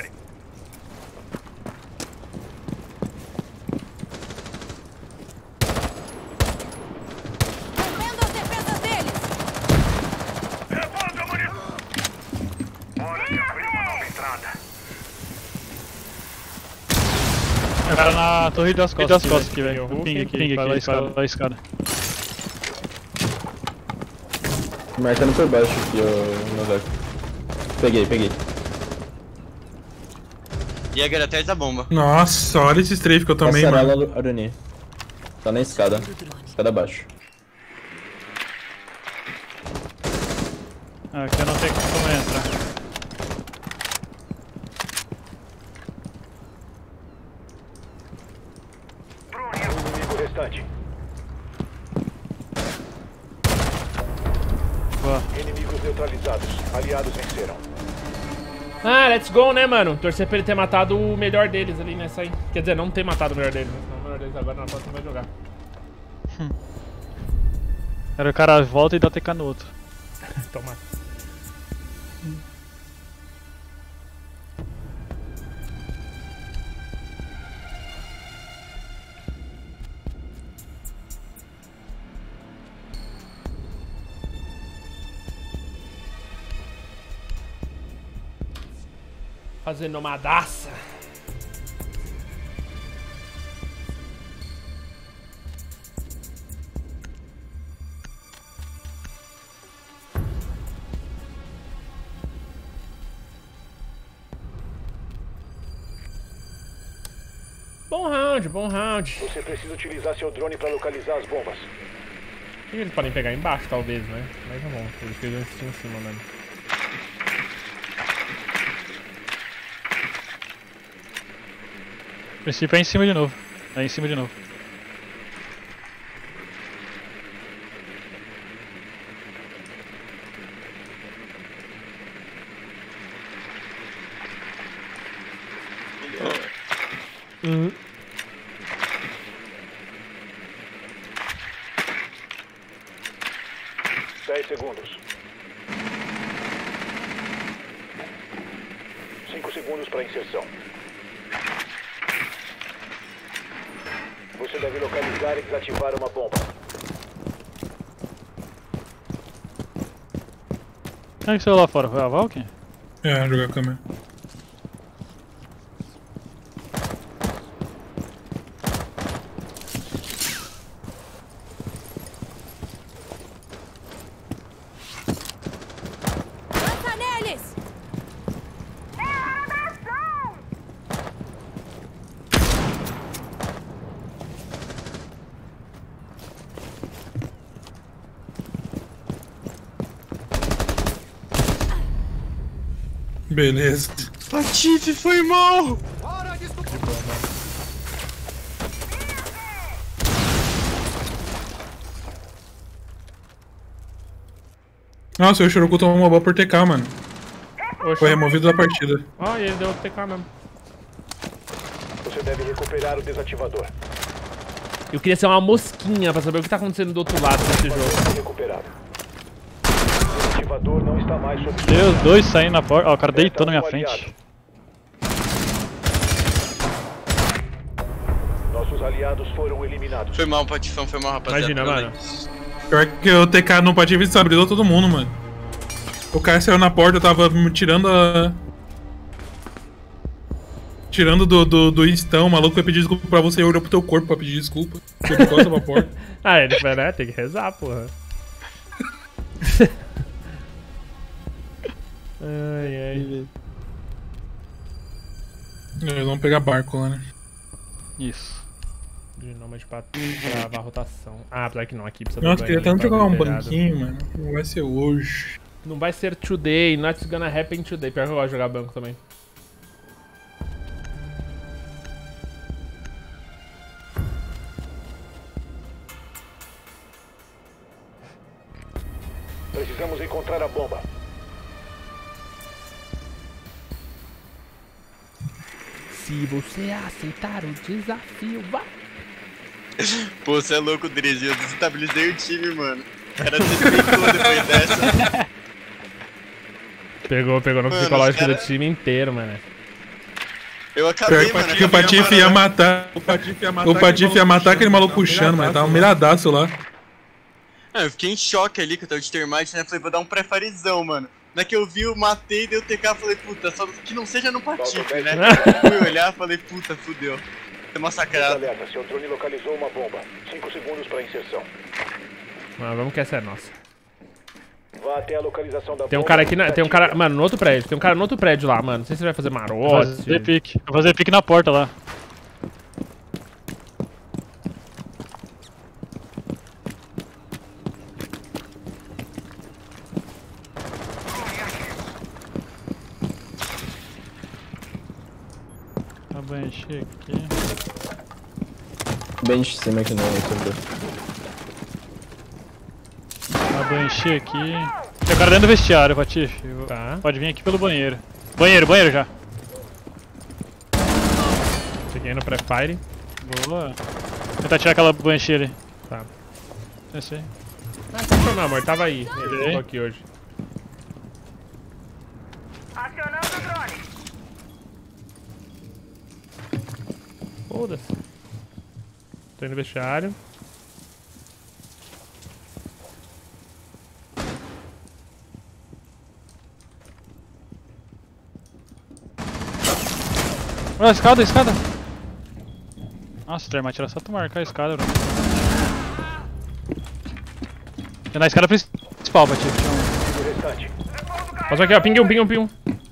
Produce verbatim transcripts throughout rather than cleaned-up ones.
drone. Defendo as defesas deles. Repondo a munição. Bora que abrir uma nova entrada. O cara na torre das costas, das costas aqui, velho. Hulk, Ping aqui, ping ping aqui, aqui, escada, vai escada. Marcando por baixo aqui, ó, no deck. Peguei, peguei. Jäger atrás da bomba. Nossa, olha esse strafe que eu tomei, mano. Passarela Aruni. Tá na escada. Escada abaixo. Ah, aqui eu não tenho como entrar. Drone é o inimigo restante. Boa. Inimigos neutralizados. Aliados venceram. Ah, let's go, né, mano? Torcer pra ele ter matado o melhor deles ali nessa aí. Quer dizer, não ter matado o melhor deles, né? Senão o melhor deles agora na próxima vai jogar. Era o cara volta e dá T K no outro. Toma. Fazendo nomadaça. Bom round, bom round. Você precisa utilizar seu drone para localizar as bombas. E eles podem pegar embaixo, talvez, né? Mas tá bom, por isso que eles vão insistir em cima mesmo. O princípio é em cima de novo. É em cima de novo. Uhum. Dez segundos. Cinco segundos para inserção. Você deve localizar e desativar uma bomba. Quem é que saiu lá fora? Foi a Valk? É, jogar a câmera. Lança neles. Beleza. Patife, foi mal! Nossa, o Shoroku tomou uma boa por T K, mano. Foi removido da partida. Ó, e ele deu T K mesmo. Você deve recuperar o desativador. Eu queria ser uma mosquinha pra saber o que tá acontecendo do outro lado desse jogo. Recuperado. O desativador não está mais sob Deus, dois saindo na porta. Ó, o cara deitou na minha frente. Nossos aliados foram eliminados. Foi mal, Patifão, foi mal, rapaziada. Imagina, mano. Pior que o T K não pode vir, desabrilou todo mundo, mano. O cara saiu na porta, eu tava tirando a... Tirando do, do, do instão, o maluco vai pedir desculpa pra você e olhou pro teu corpo pra pedir desculpa. Foi de costas pra porta. Ah, ele vai, né? Tem que rezar, porra. Ai, ai. Eles vão pegar barco lá, né? Isso. De nômade pra travar a rotação. Ah, apesar que não, aqui precisa Nossa, do queria banheiro tanto pra jogar um liberado. banquinho, mano. Não vai ser hoje. Não vai ser today, not gonna happen today. Pior que eu gosto de jogar banco também. Precisamos encontrar a bomba. Se você aceitar o desafio, vá. Pô, você é louco, Drizzy. Eu desestabilizei o time, mano. O cara desesperou depois dessa. Pegou, pegou no Mano, psicológico os cara- do time inteiro, mano. Eu acabei, Pior mano. que o Patife ia matar. O Patife ia matar, o Patife ia matar aquele maluco puxando, mas tava um miradaço lá. Ah, eu fiquei em choque ali com o tal de termite, né? Falei, vou dar um pré-farizão, mano. Na que eu vi, eu matei, dei o T K, falei, puta, só que não seja no Patife, né? Fui olhar, falei, puta, fudeu. Foi massacrado. Alerta, seu drone localizou uma bomba. cinco segundos pra inserção. Ah, vamos que essa é nossa. Vá até a localização da Tem um bomba. cara aqui, na, tem um cara, mano, no outro prédio. Tem um cara no outro prédio lá, mano. Não sei se você vai fazer Vou marote. fazer pique. Vou fazer pique na porta lá. Tá bem, encher aqui. Bem de cima aqui no servidor. Tá bem, encher aqui. Tem o cara dentro do vestiário, Patife. Tá. Pode vir aqui pelo banheiro. Banheiro, banheiro já. Cheguei no pré-fire. Boa. Vou tentar tirar aquela banshee ali. Tá. Esse aí. Ah, tá bom, meu amor. Tava aí. Eu Beleza. tô aqui hoje. Acionando o drone. Foda-se. Tô indo no vestiário. Olha a escada, a escada. Nossa, o termite era só tu marcar a escada, bro. Tem na escada principal, Patife. Restante. Passou aqui, ó. Pingue um, pingue um, pingue um.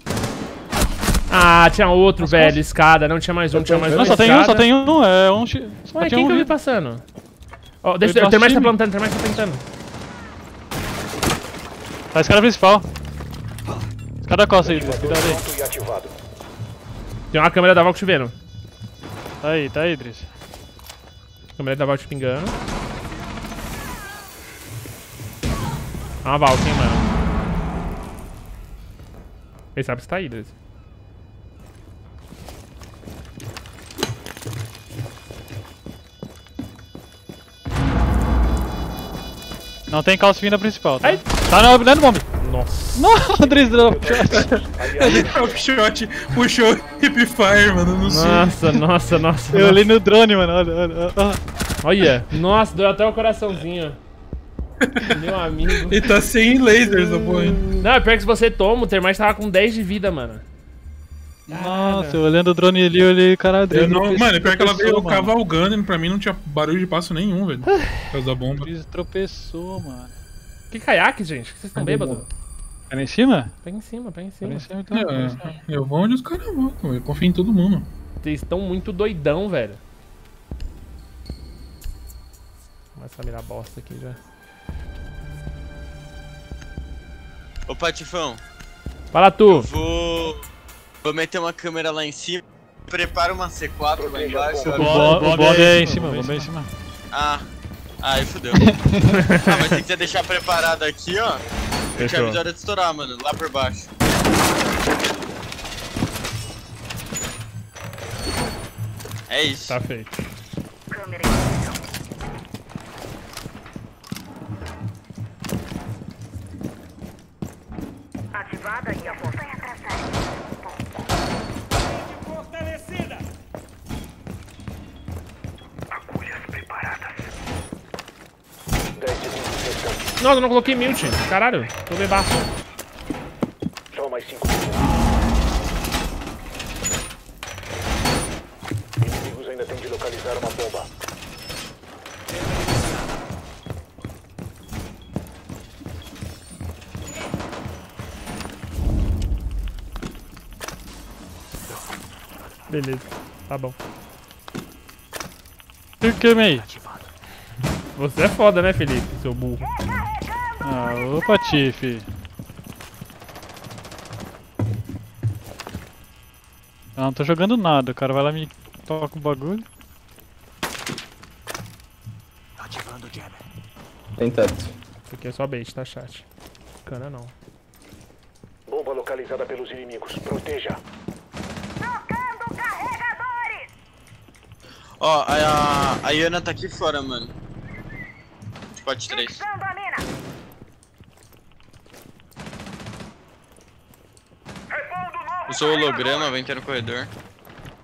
Ah, tinha outro, Nossa, velho. nossa. Escada. Não tinha mais um, tinha mais um. Não, só tem um, só tem um. É um. Só Ué, tinha quem um que eu vi vivo. passando? Ó, deixa Foi o do termite tá nosso time. plantando, o termite tá plantando. Tá a escada principal. Escada costa aí, cuidado aí. Pronto e ativado. Tem uma câmera da Valk vendo. Tá aí, tá aí, Idris. Câmera da Valk pingando. Ah, uma Valk, hein, mano. Quem sabe se tá aí, Idris. Não tem calça vindo da principal, tá? Ai. Tá na dentro do bomb. Nossa. Não, Idris, drop shot. Ele shot, puxou hip fire, mano, não sei. Nossa, nossa, nossa. Eu nossa. olhei no drone, mano, olha, olha, olha. Olha. Nossa, deu até o coraçãozinho. Meu amigo. Ele tá sem lasers, o boy. Não, é pior que se você toma, o termite tava com dez de vida, mano. Nossa, eu olhando o drone ali, eu olhei, caralho, Eu Idris. não, tropeçou, mano, é pior que ela veio tropeçou, mano. cavalgando e pra mim não tinha barulho de passo nenhum, velho. Por causa da bomba. Idris tropeçou, mano. Que caiaque, gente? Vocês estão bêbados? Tá lá em cima? Pega em cima, pega em Tá cima. lá em cima, então. tá lá em cima. É, eu vou onde os caras vão, pô, eu confio em todo mundo. Vocês estão muito doidão, velho. Começa a mirar bosta aqui já. Ô, Patifão, Fala tu. vou... Vou meter uma câmera lá em cima. Prepara uma C quatro lá Proteja embaixo. a O bomba. ó. bomb, o bomb é em cima, o bomb é em cima. Ah, ah, aí fudeu. Ah, mas se quiser deixar preparado aqui, ó. Eu te Fechou. aviso a hora de estourar, mano. Lá por baixo. É isso. Tá feito. Câmera em posição. Ativada e aponta. dez segundos restantes. Nossa, eu não coloquei mute. Caralho, tô bebaço. Só mais cinco segundos. Inimigos ainda têm de localizar uma bomba. Beleza, tá bom. O que, meio? Você é foda, né, Felipe, seu burro? Ah, ô Patife. Eu não tô jogando nada, o cara vai lá e me toca o bagulho. Tem teto. Isso aqui é só bait, tá, chat? Cana não. Bomba localizada pelos inimigos. Proteja. Trocando carregadores! Ó, a, a, a Iana tá aqui fora, mano. Spot três. Fixando a mina! Usou o holograma, vai entrar no corredor.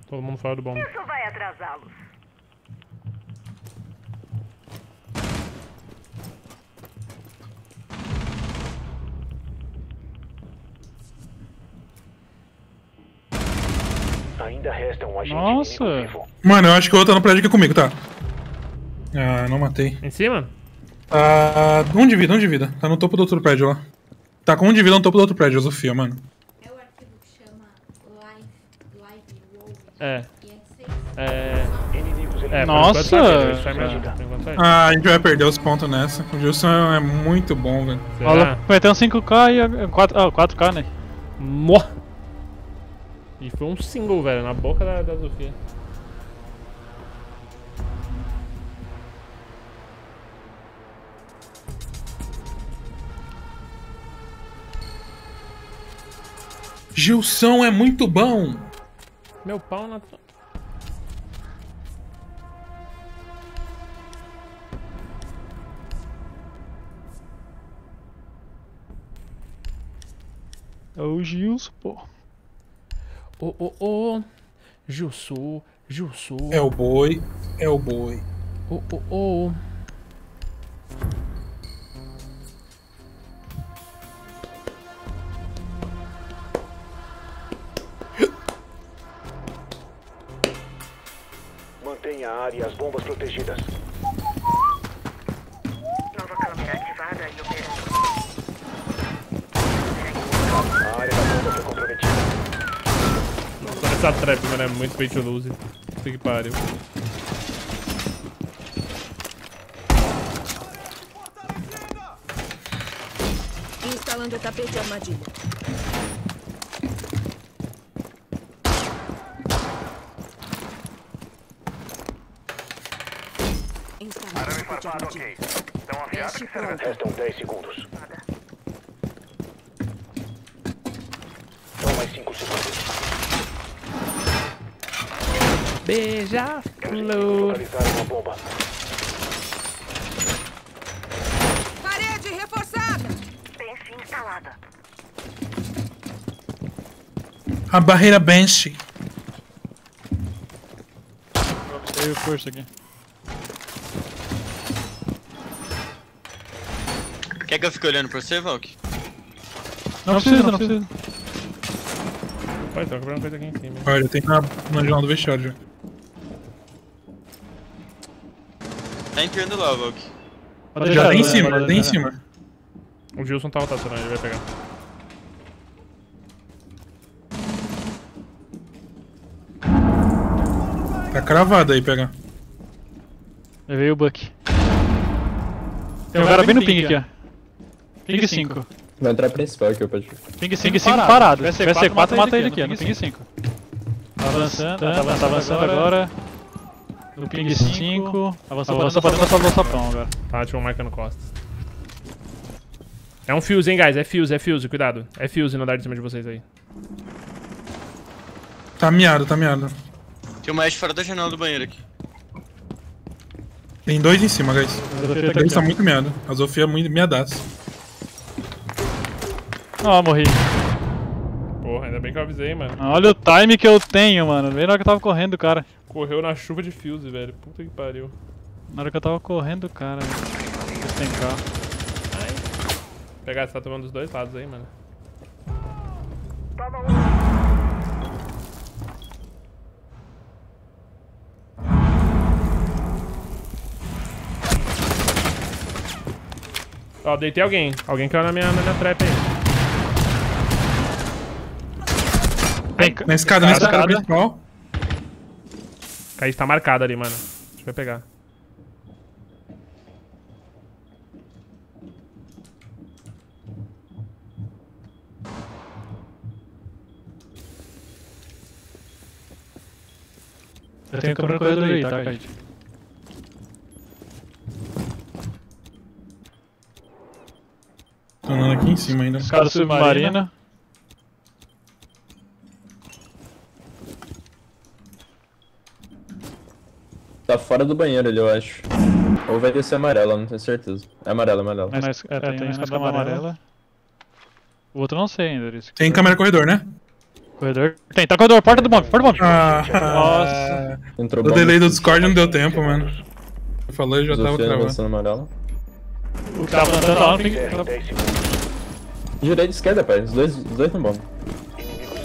Todo mundo fora do bomb. Isso vai atrasá-los. Ainda resta um agente Nossa. inimigo vivo. Mano, eu acho que o outro tá no prédio aqui comigo, tá? Ah, não matei. Em cima? Ah, um de vida, um de vida. Tá no topo do outro prédio lá. Tá com um de vida no topo do outro prédio, a Sofia, mano. É o arquivo que chama Live, Live Wolf. É. E é seis. É. Inimigos É, eliminados. Nossa. por enquanto tá vendo, isso aí me ajuda, por enquanto tá. Ah, a gente vai perder os pontos nessa. O Gilson é muito bom, velho. Será? Olha, vai ter um cinco K e quatro, ah, quatro K, né? Mo! E foi um single, velho, na boca da, da Sofia. Gilson é muito bom. Meu pau na... É o Gilson, pô. Ô, ô, ô. Gilson, Gilson. É o boi, é o boi. Ô, ô, ô. Mantenha a área e as bombas protegidas. Nova câmera ativada e operando. A área da bomba foi comprometida. Nossa, essa trap, mano, é muito pay to lose. Puta que pariu. Instalando o tapete de armadilha. Instalando o tapete de armadilha. Estão afiados Teste que será. pronto. Restam dez segundos. São mais cinco segundos. Beija-flor. Localizaram uma bomba. Parede reforçada. Bench instalada. A barreira bench. Tem o força aqui. Quer que eu fique olhando pra você, Valk? Não precisa, não precisa. Vai, tô quebrando coisa aqui em cima. Olha, tem na, na janela do vestiário já. Tá entrando lá, Valk. Pode Já deixar, tem em né? cima, Pode já tem em deixar. cima. O Gilson tá rotacionando, ele vai pegar. Tá cravado aí, pega. Levei o Buck. Tem um cara bem no ping aqui, ó. Ping cinco. Vai entrar principal aqui, pode. Ping cinco parado. Se tiver C quatro, mata ele aqui, ó, no ping cinco. Tá avançando, tá avançando, tá avançando agora. No ping cinco. Avançou pra dentro da sua do sapão agora. Tá, tinha um marcando costas. É um fuse, hein, guys. É fuse, é fuse, cuidado. É fuse no andar de cima de vocês aí. Tá miado, tá miado. Tem uma Ash fora da janela do banheiro aqui. Tem dois em cima, guys. Tá Eles tá muito miado. A Sofia é muito miadaça. Ó, morri. Porra, ainda bem que eu avisei, mano. Olha o time que eu tenho, mano. Bem na hora que eu tava correndo, cara. Correu na chuva de fuse, velho. Puta que pariu. Na hora que eu tava correndo, cara. Ver se tem carro. Pegar, você tá tomando dos dois lados aí, mano. Toma um. Ó, deitei alguém. Alguém caiu na minha, na minha trap aí. Tem Na escada, na Escada. escada principal. Caí tá marcado ali, mano. A gente vai pegar. Eu tenho câmera no corredor aí, tá, Kaique? Tô andando aqui em cima ainda. Escada submarina. Tá fora do banheiro ali, eu acho. Ou vai descer amarela, não tenho certeza. É amarela, amarela. É, na es- é, tem, tem a escada amarela. O outro eu não sei ainda, isso. Tem câmera corredor, né? Corredor. Tem, tá corredor, porta do bomb, porta do bomb. Ah, Nossa. Entrou o bom. delay do Discord não deu tempo, mano. Eu falei e já tava Sofia travando. avançando amarelo. O que tava plantando lá no ping. dez segundos. Direita e esquerda, pai. Os dois, os dois tão bom. Inimigos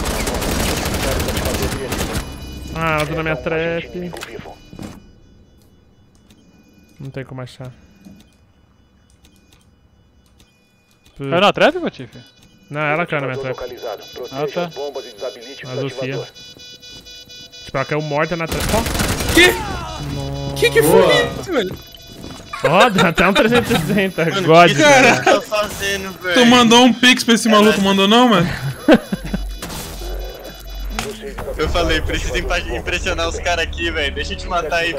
ativos. Ah, ela tá na minha trap. Inimigo vivo. Não tem como achar. Caiu na trap, Patife? Não, ela caiu na minha Ativador trap. localizado. Proteja Ah, tá. as bombas e desabilite o A Sofia. desativador. Tipo, ela caiu morta na trap. Ó, Que? Que que foi isso, velho? ó, dá até um trezentos e sessenta. Mano, God, o que velho. você tá fazendo, velho? Tu mandou um pix pra esse maluco, mandou não, mano? Eu falei, preciso impa- impressionar os caras aqui, velho. Deixa eu te matar aí.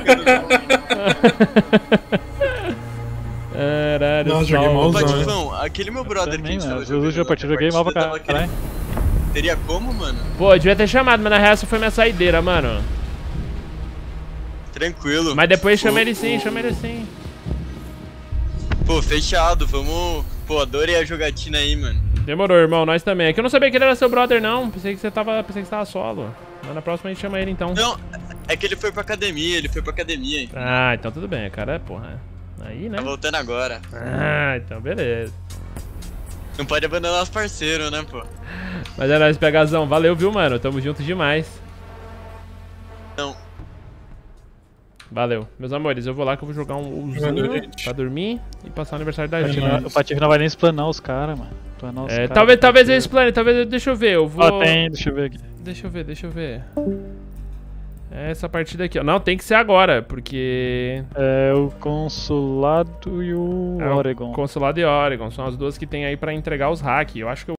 Caralho, Nossa, joguei salve. Ô, malzão, né? Patifão, aquele meu brother que a Também, gente tava mano. jogando. Eu uso a partida, joguei mal pra eu tava caralho. querendo- Teria como, mano? Pô, eu devia ter chamado, mas na real essa foi minha saideira, mano. Tranquilo. Mas depois chama Pô, ele sim, chama ele sim. Pô, fechado, vamos... Pô, adorei a jogatina aí, mano. Demorou, irmão, nós também. É que eu não sabia que ele era seu brother, não. Pensei que você tava, pensei que você tava solo. Mas na próxima a gente chama ele, então. Não, é que ele foi pra academia, ele foi pra academia, hein? Ah, então tudo bem, cara, porra. Aí, né? Tá voltando agora. Ah, então beleza. Não pode abandonar os parceiros, né, pô? Mas é nóis, Pegazão. Valeu, viu, mano? Tamo junto demais. Não. Valeu. Meus amores, eu vou lá que eu vou jogar um Uzinho pra dormir e passar o aniversário da gente. O Patife não vai nem explanar os caras, mano. Explanar os É, caras talvez, do talvez Patife. esse plano, talvez, eu- deixa eu ver, eu vou... Ó, tem, deixa eu ver aqui. Deixa eu ver, deixa eu ver. É essa partida aqui, ó. Não, tem que ser agora, porque... É o Consulado e o É o Oregon. Consulado e Oregon são as duas que tem aí pra entregar os hacks. Eu acho que eu